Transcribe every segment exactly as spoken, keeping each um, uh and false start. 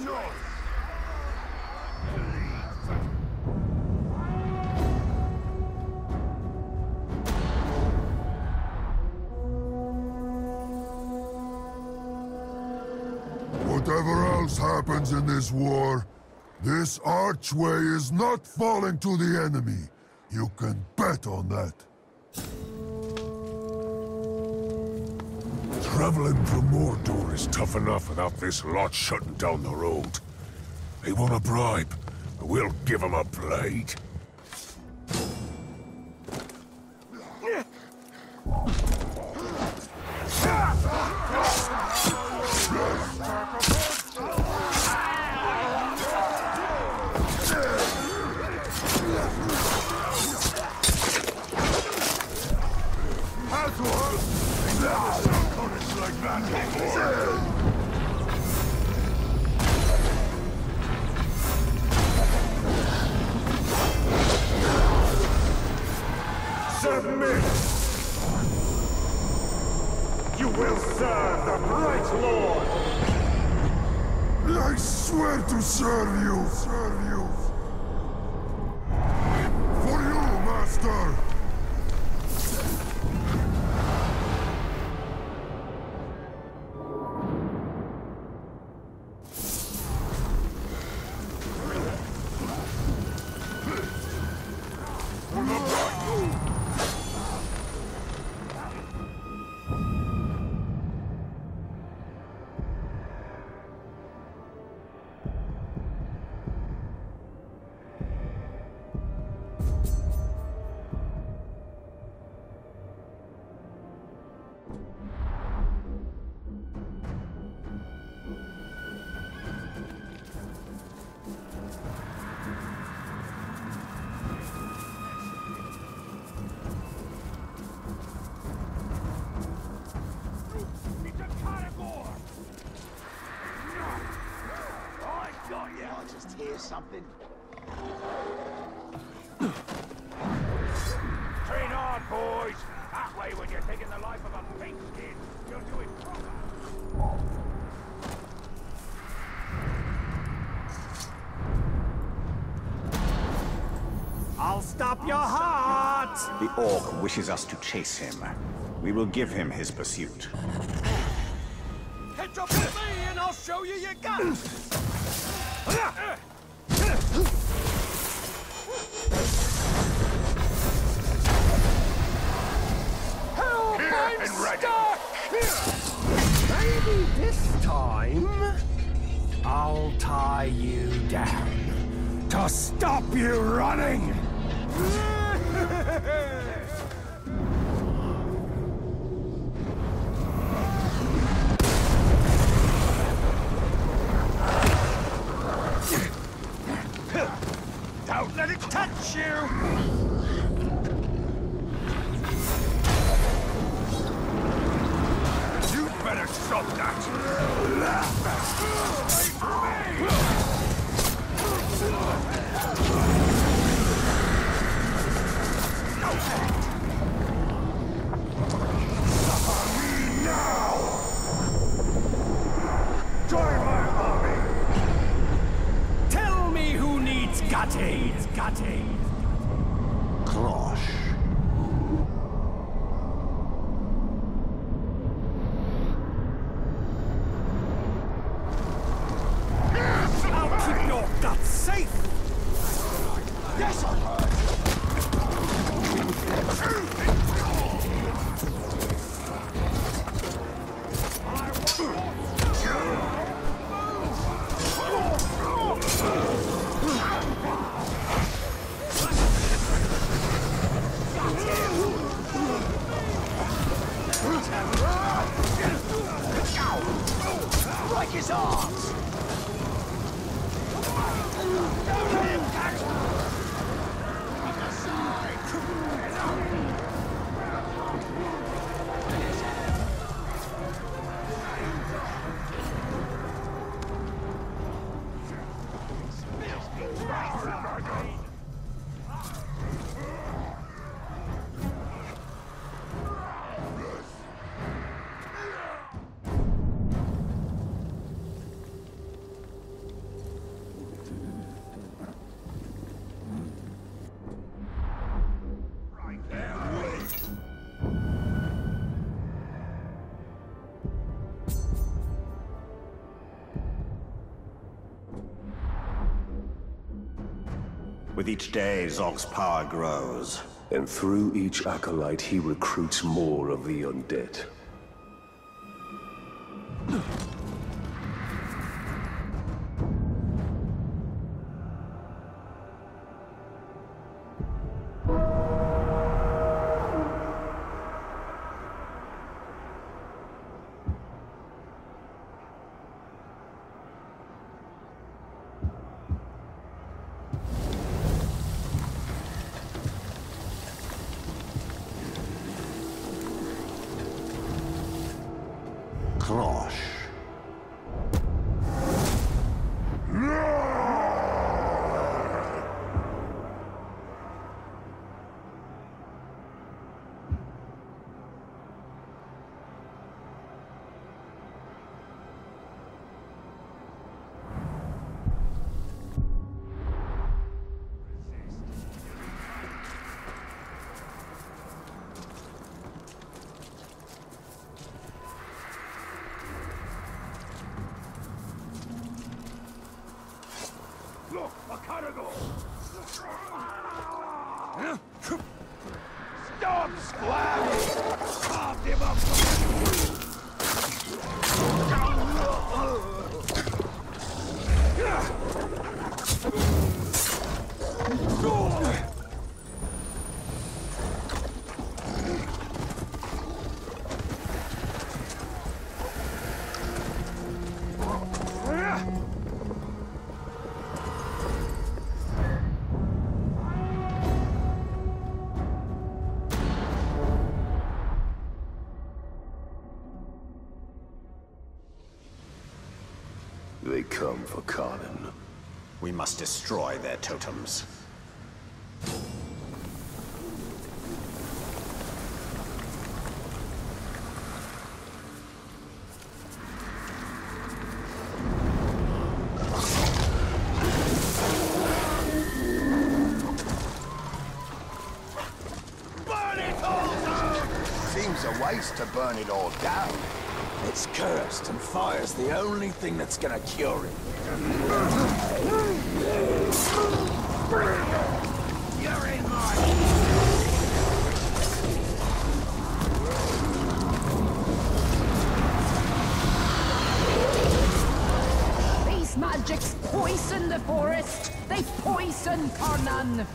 Whatever else happens in this war, this archway is not falling to the enemy. You can bet on that. Traveling from Mordor is tough enough without this lot shutting down the road. They want a bribe, but we'll give them a blade. Submit! You will serve the Bright Lord! I swear to serve you, serve you. For you, Master! Hear something? Train on, boys! That way when you're taking the life of a pink skin, you'll do it proper! I'll stop your heart! The Orc wishes us to chase him. We will give him his pursuit. Catch up with me and I'll show you your guts! Help! I'm stuck! Maybe this time I'll tie you down to stop you running! Don't let it touch you! You'd better stop that! Wait for me! Suffer me now! Join my army! Tell me who needs gutting! Gutting! Klosh. I'll keep your guts safe! Yes, I heard! Break his arms! Don't let him catch me! With each day, Zog's power grows. And through each acolyte, he recruits more of the undead. Krosh. Look, a cargo! Stop squabbling! Carve him up! They come for Kharnan. We must destroy their totems. Burn it all down! Seems a waste to burn it all down. It's cursed, and fire's the only thing that's gonna cure it. You're in my... These magics poison the forest. They poison Kharnan.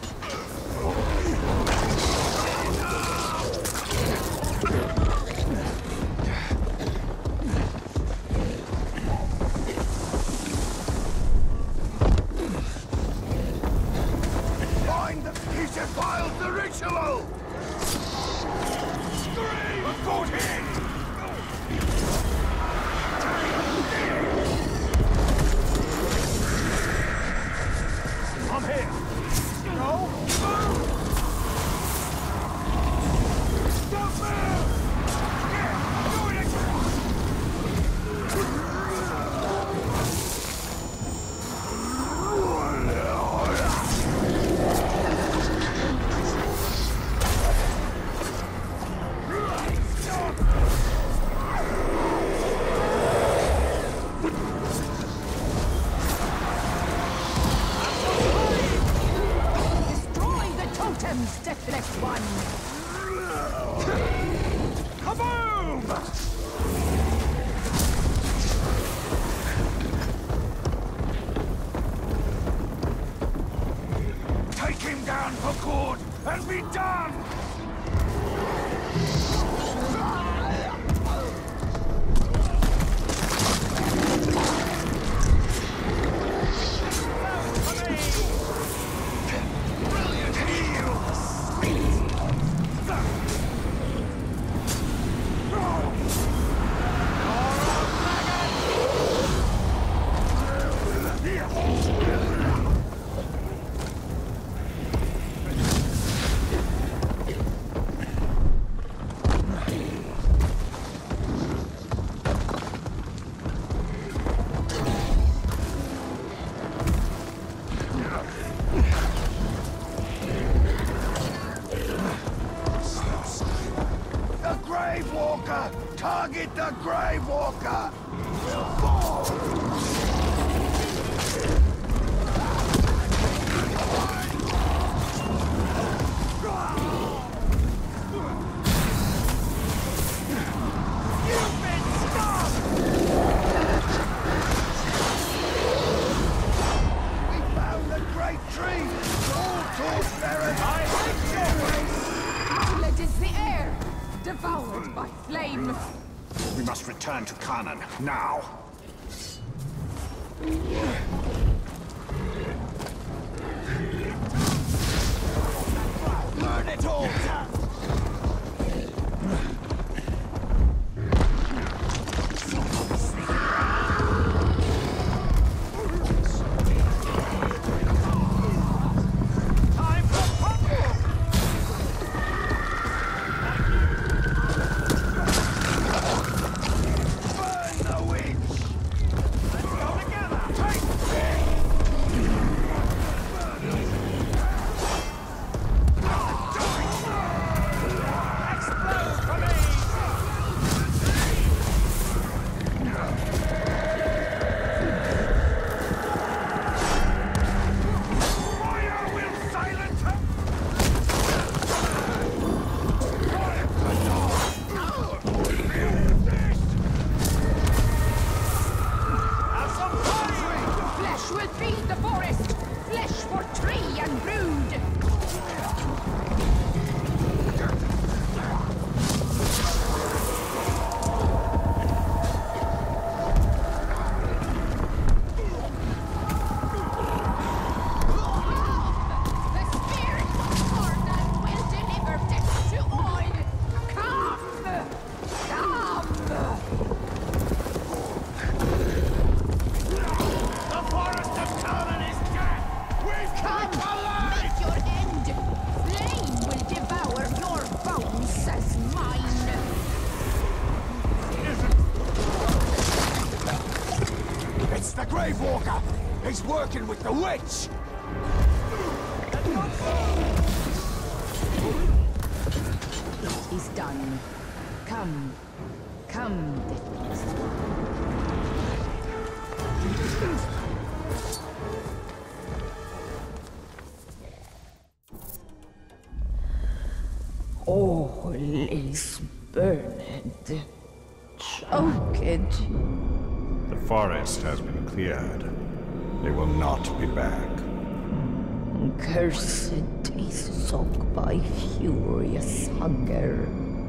Find the piece of files the ritual! Scream! Report in! I'm here! No! Stop there! Yeah, doing it! Destroy the totems, Deathless One. Kaboom! Take him down for good and be done! Brilliant heal! The Grave Walker! Target the Grave Walker! We'll fall! now. Burn it all down! Gravewalker! He's working with the witch! He's done. Come. Come, Deathless One. All is burned. Choked. The forest has been cleared. They will not be back. Cursed is soaked by furious hunger.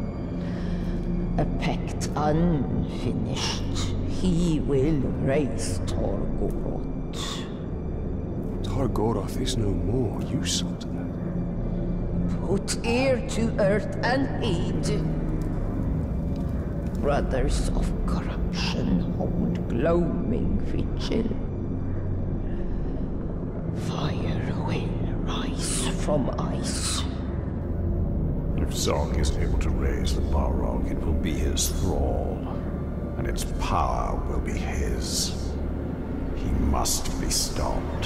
A pact unfinished, he will raise Targoroth. Targoroth is no more, you saw to that. Put ear to earth and heed. Brothers of corruption hold gloaming vigil. Fire will rise from ice. If Zog is able to raise the Balrog, it will be his thrall, and its power will be his. He must be stopped.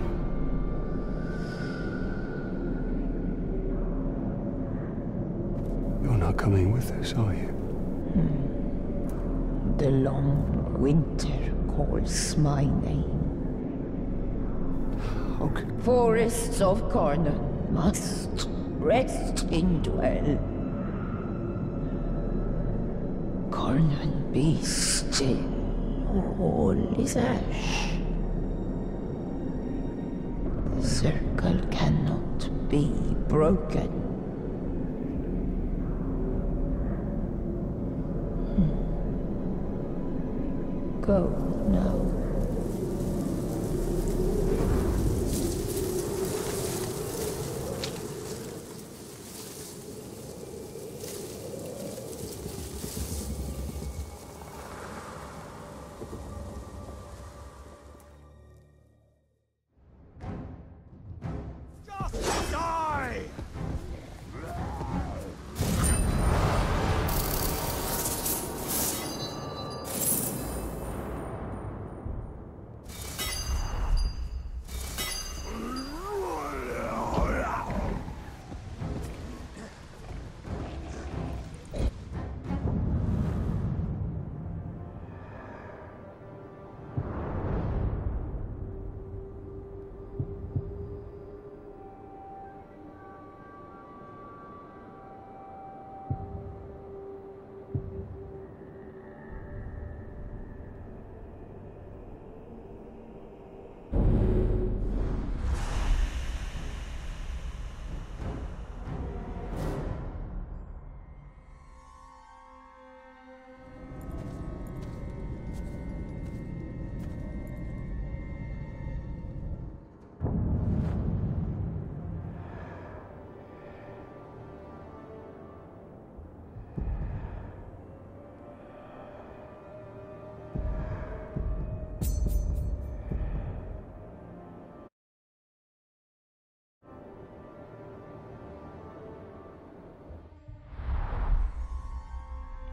You're not coming with us, are you? Hmm. The long winter calls my name. Okay. Forests of Karnan must rest in dwell. Karnan be still, all is ash. The circle cannot be broken. Hmm. Go now.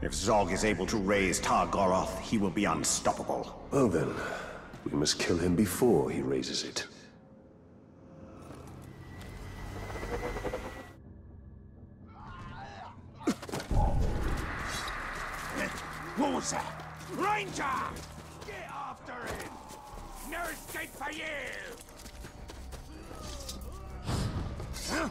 If Zog is able to raise Targoroth, he will be unstoppable. Well then, we must kill him before he raises it. What was that? Ranger! Get after him! No escape for you! Huh?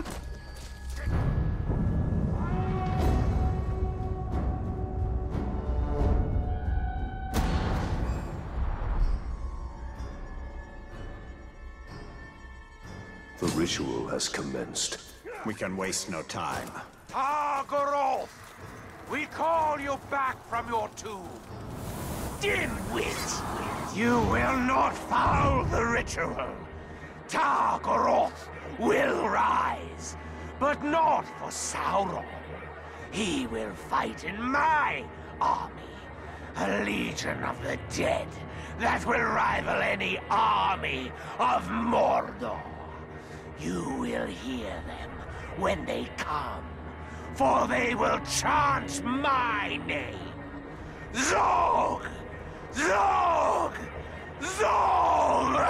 The ritual has commenced. We can waste no time. Targoroth! We call you back from your tomb. Dimwit! You will not foul the ritual. Targoroth will rise, but not for Sauron. He will fight in my army, a legion of the dead that will rival any army of Mordor. You will hear them when they come, for they will chant my name. Zog! Zog! Zog!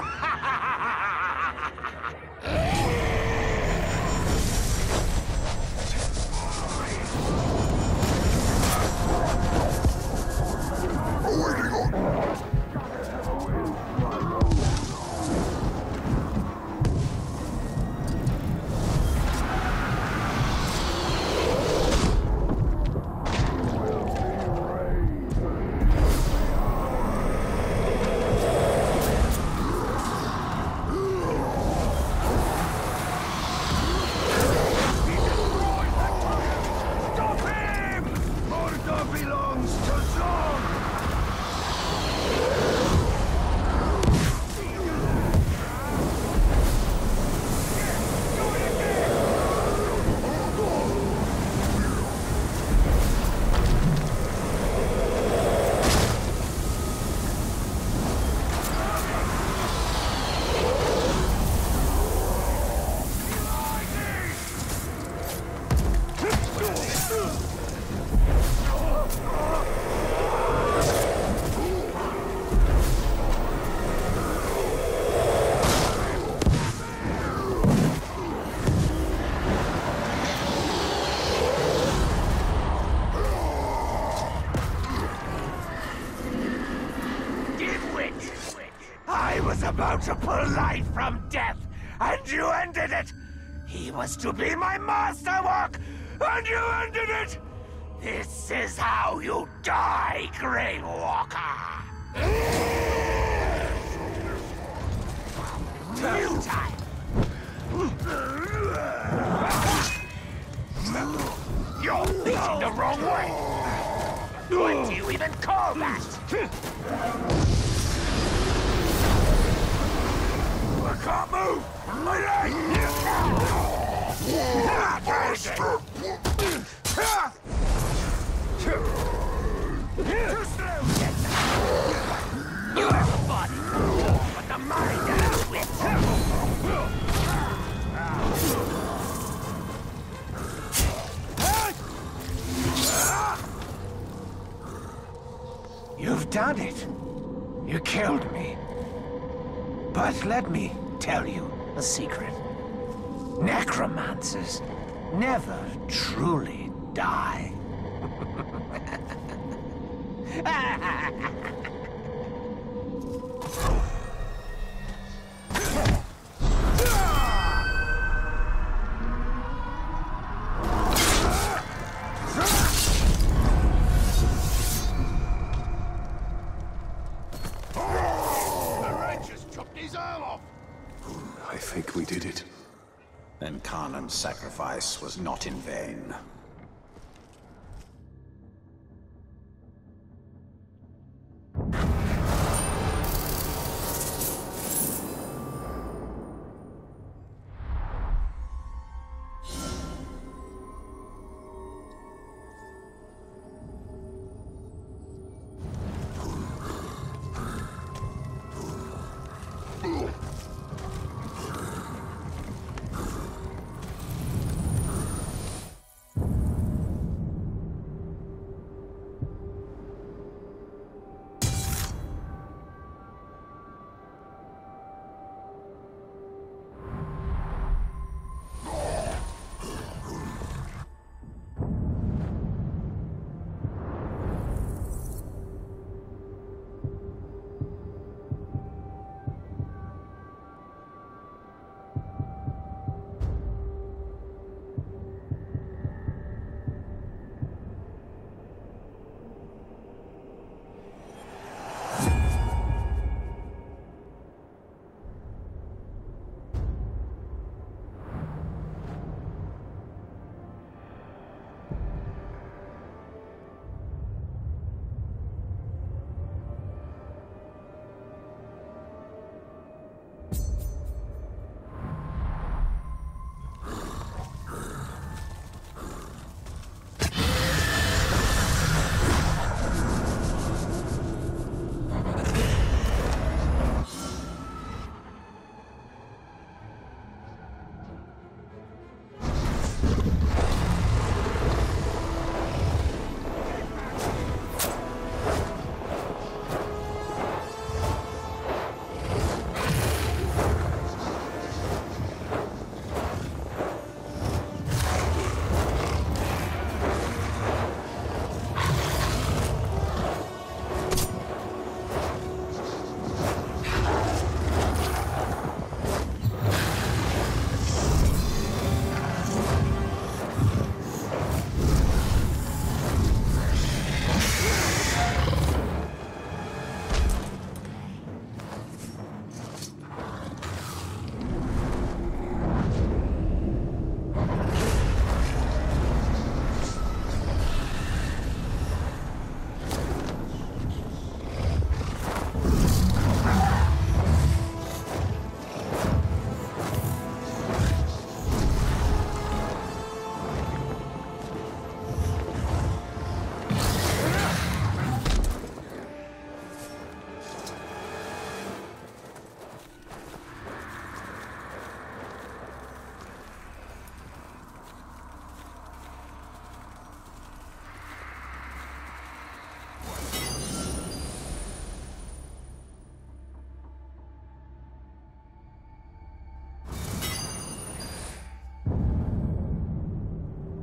Awaiting orders! About to pull life from death, and you ended it! He was to be my masterwork, and you ended it! This is how you die, Grey Walker! New time! You're thinking the wrong way! What do you even call that? I can't move! My leg! Master! Too slow! You have a body, but the mind has wit! You've done it. You killed me. But let me tell you a secret. Necromancers never truly die. I think we did it. Then Khanen's sacrifice was not in vain.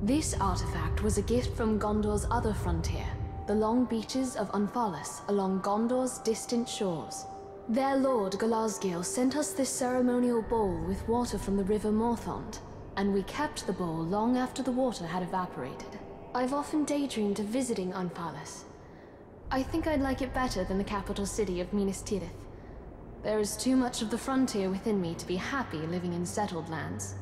This artifact was a gift from Gondor's other frontier, the long beaches of Unthalas along Gondor's distant shores. Their lord, Galazgil, sent us this ceremonial bowl with water from the river Morthond, and we kept the bowl long after the water had evaporated. I've often daydreamed of visiting Unthalas. I think I'd like it better than the capital city of Minas Tirith. There is too much of the frontier within me to be happy living in settled lands.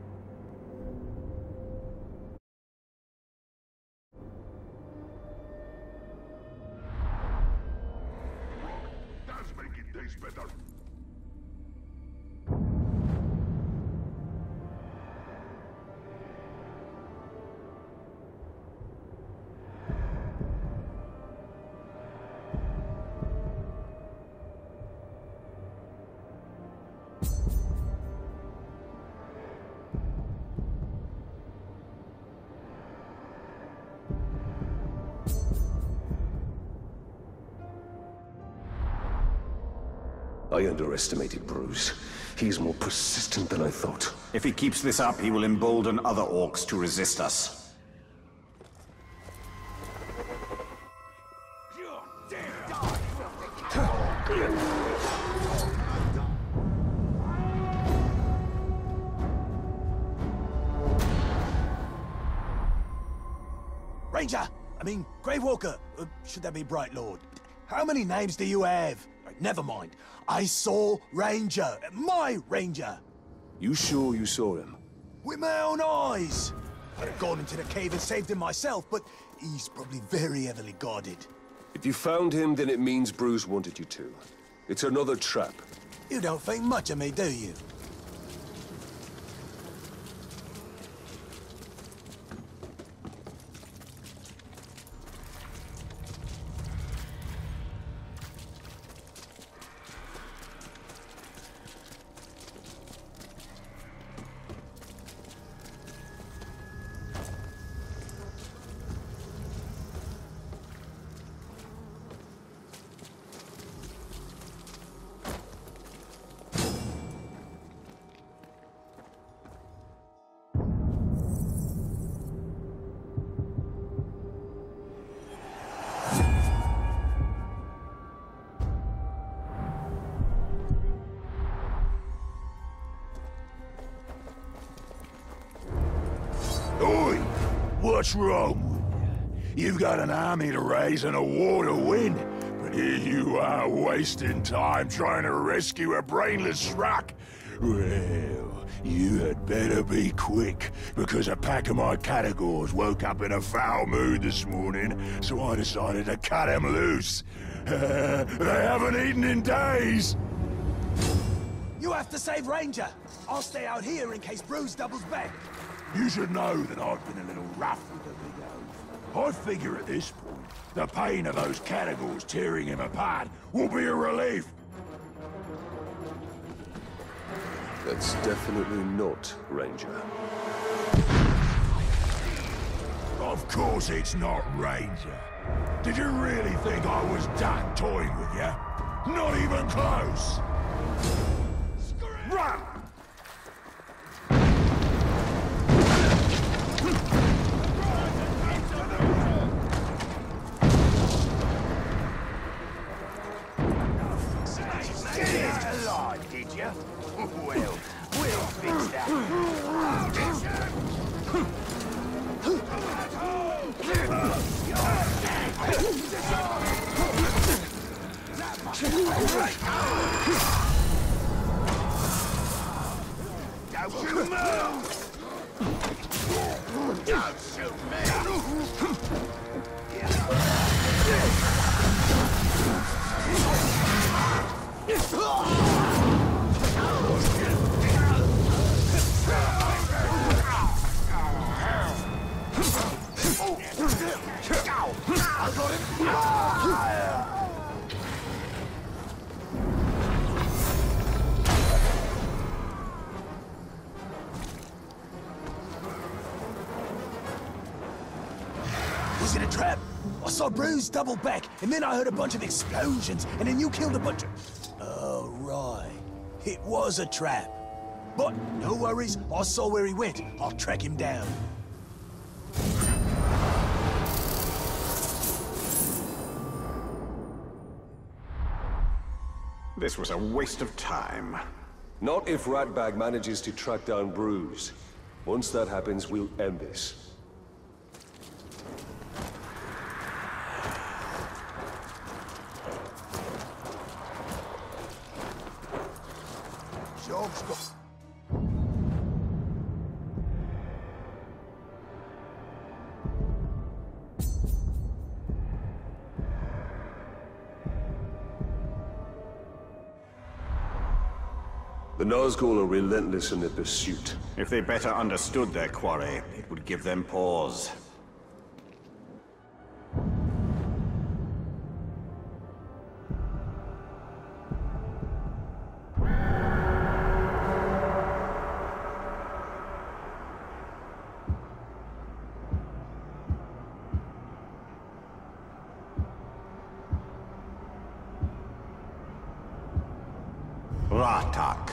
Better. I underestimated Bruce. He's more persistent than I thought. If he keeps this up, he will embolden other orcs to resist us. Ranger! I mean, Grave Walker. Uh, should that be Bright Lord? How many names do you have? Never mind. I saw Ranger. My Ranger. You sure you saw him? With my own eyes. I'd have gone into the cave and saved him myself, but he's probably very heavily guarded. If you found him, then it means Bruce wanted you to. It's another trap. You don't think much of me, do you? What's wrong with you? You've got an army to raise and a war to win, but here you are wasting time trying to rescue a brainless schmuck. Well, you had better be quick, because a pack of my Catagors woke up in a foul mood this morning, so I decided to cut them loose. They haven't eaten in days! You have to save Ranger! I'll stay out here in case Bruce doubles back. You should know that I've been a little rough with the big oaf. I figure at this point, the pain of those Catagors tearing him apart will be a relief. That's definitely not Ranger. Of course it's not Ranger. Did you really think I was done toying with you? Not even close! Run! Did you? Well, we'll fix that. Don't you move! Don't shoot me! Was it a trap? I saw Bruce double back, and then I heard a bunch of explosions, and then you killed a bunch of... Oh, right. It was a trap. But no worries, I saw where he went. I'll track him down. This was a waste of time. Not if Ratbag manages to track down Bruise. Once that happens, we'll end this. Job's got... The Nazgul are relentless in their pursuit. If they better understood their quarry, it would give them pause. Ratak.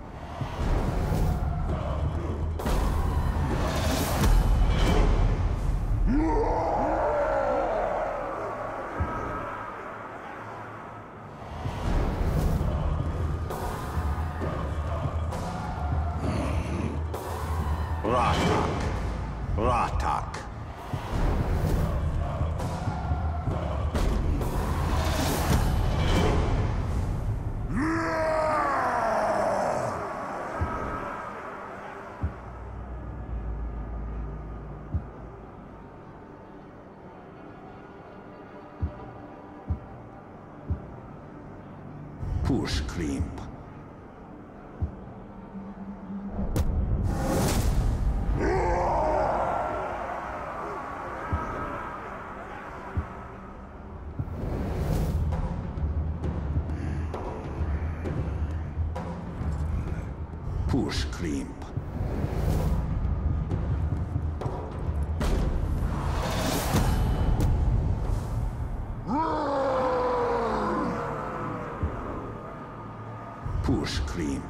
Ratak. Ratak. Push Klimp. Push Klimp. Push Klimp.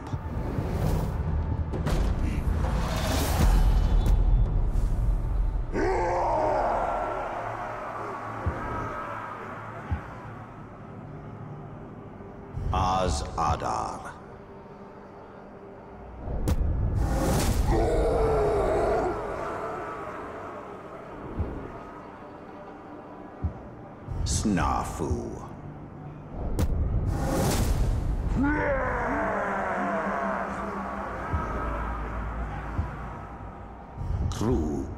Az Adar. Snafu. Krug.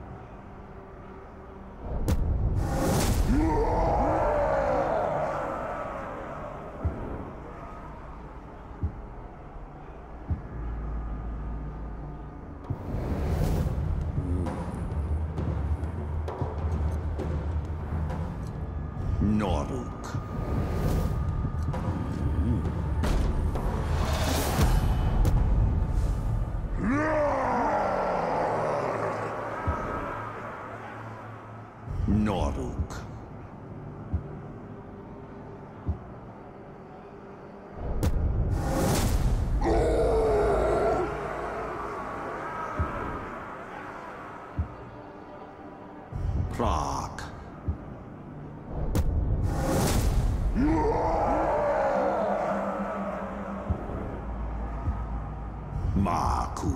Noruk. Noruk. Prague. Maku.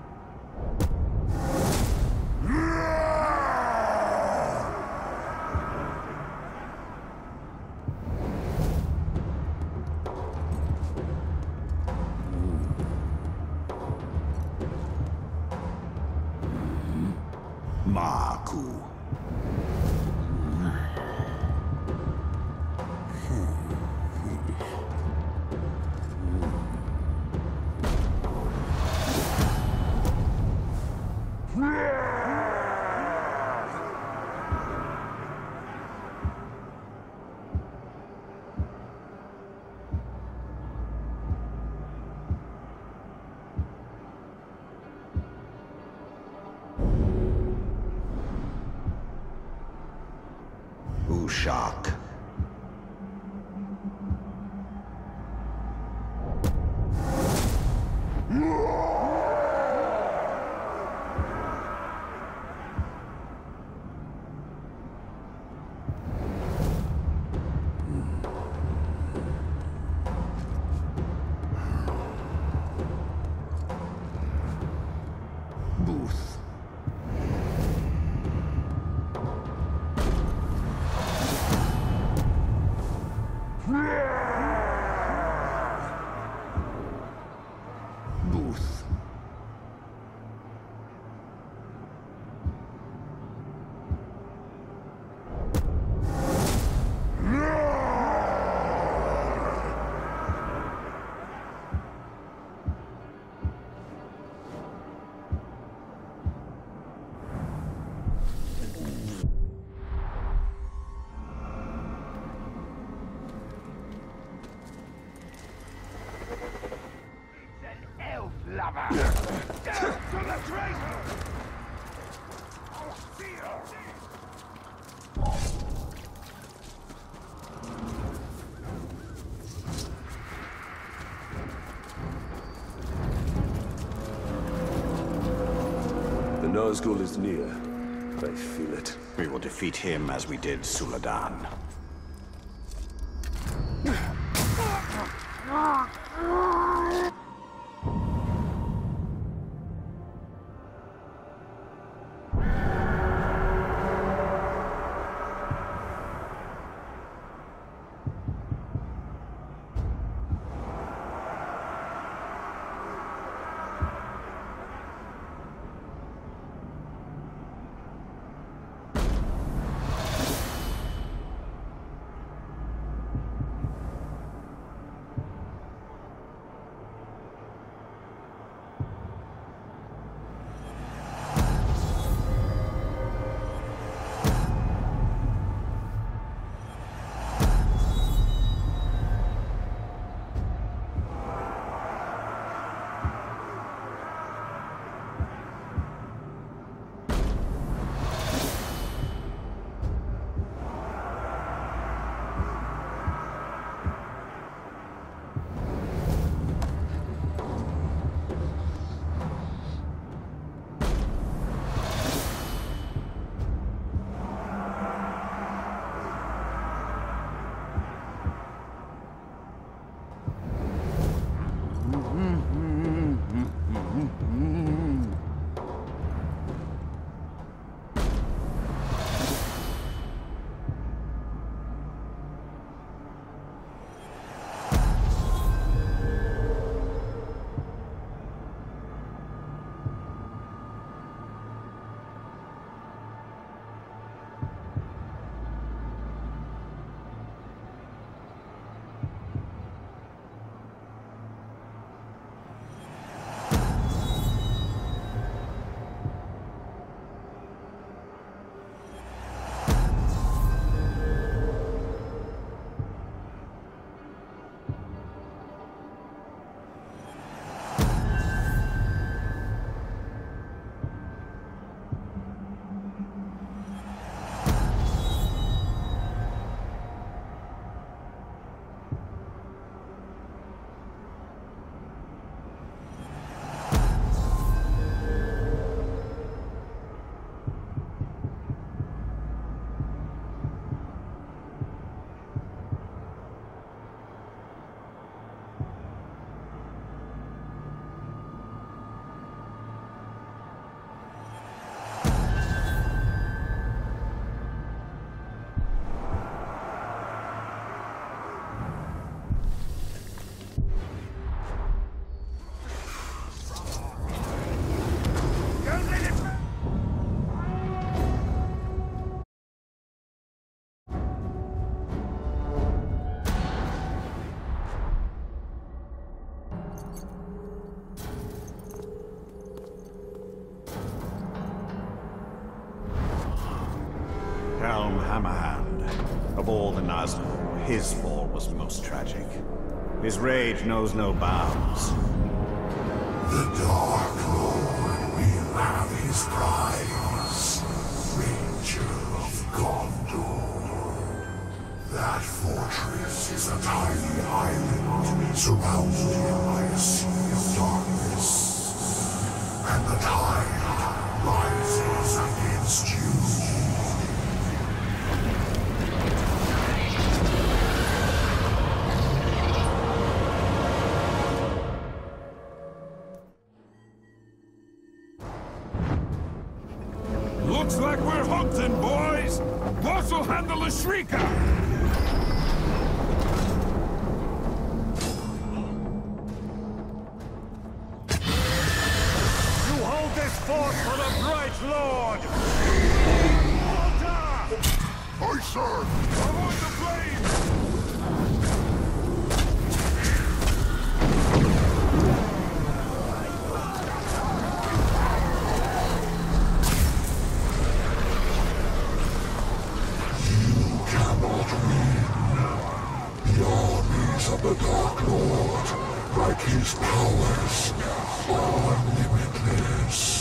Maku. Ushak. Booth. Lover! Down to the traitor! Oh, fear! The Nazgul is near. I feel it. We will defeat him as we did Suladan. Helm Hammerhand. Of all the Nazgul, his fall was most tragic. His rage knows no bounds. The Dark Lord will have his prize. Ranger of Gondor. That fortress is a tiny island surrounded by a sea of darkness. And the tide rises against you. Looks like we're hunting, boys! Boss will handle the Shrieker! Yes, Lord! Aye, sir! Avoid the flames! Of the Dark Lord, like his powers, are limitless.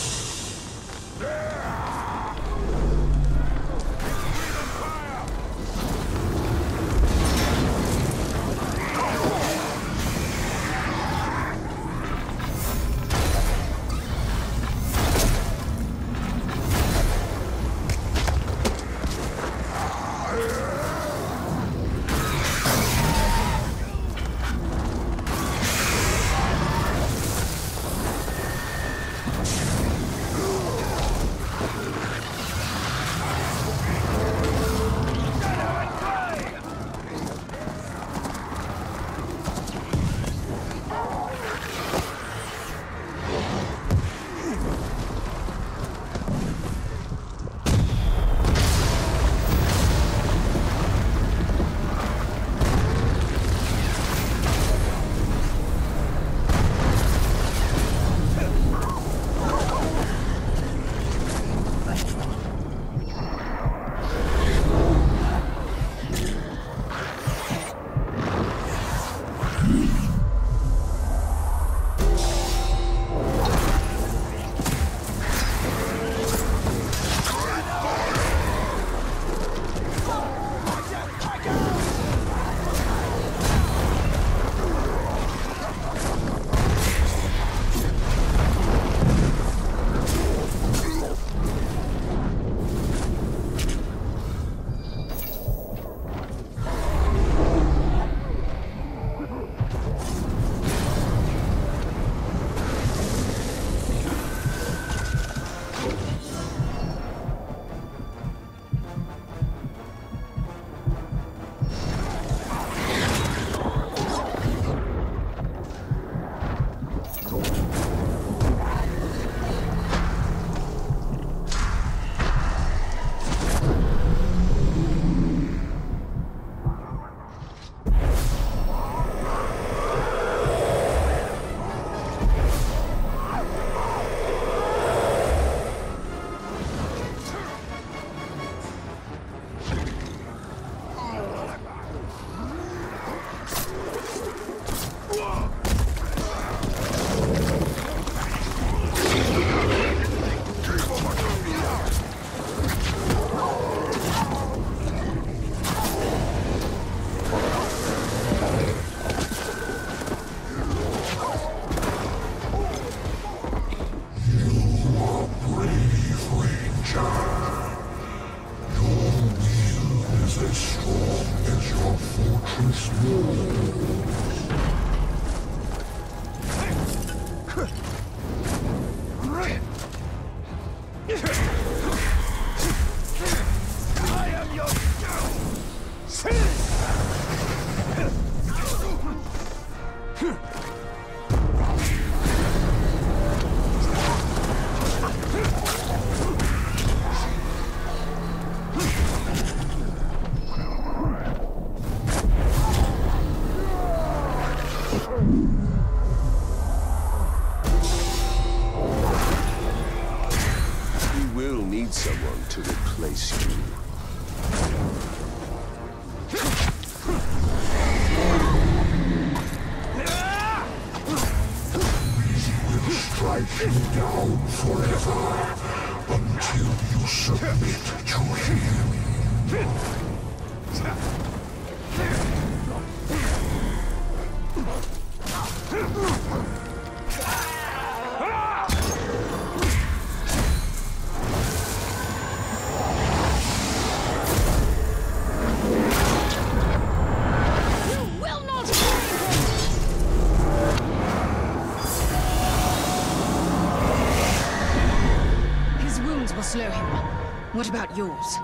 Slow him. What about yours?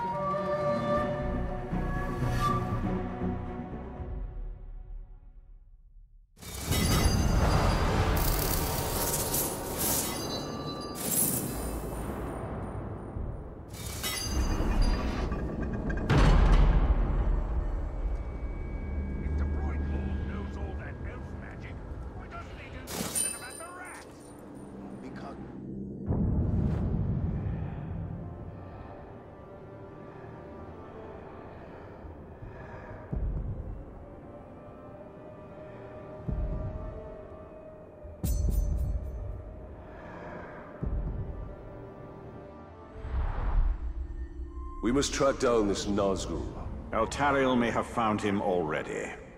We must track down this Nazgul. Eltariel may have found him already.